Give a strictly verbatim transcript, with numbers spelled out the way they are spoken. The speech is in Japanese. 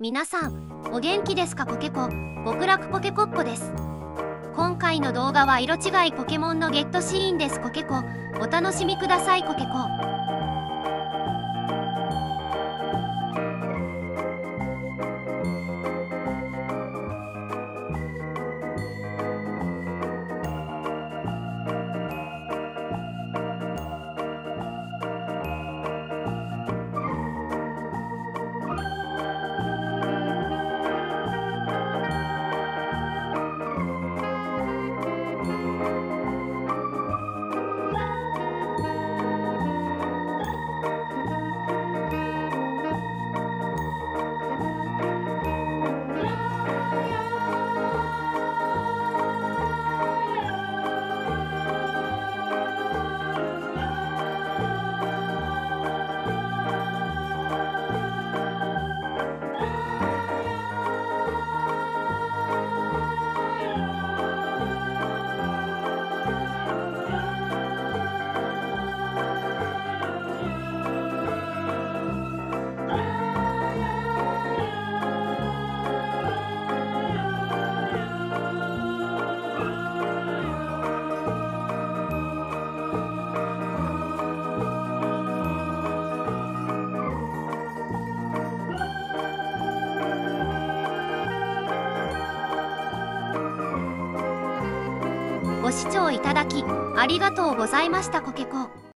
皆さんお元気ですか？コケコ極楽コケコッコです。今回の動画は色違いポケモンのゲットシーンです。コケコお楽しみください。コケコご視聴いただきありがとうございました。コケコ